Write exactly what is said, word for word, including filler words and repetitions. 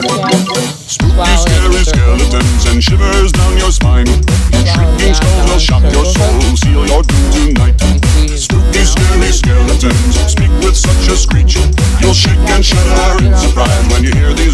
Spooky, scary skeletons and shivers down your spine. Shrieking skulls will shock your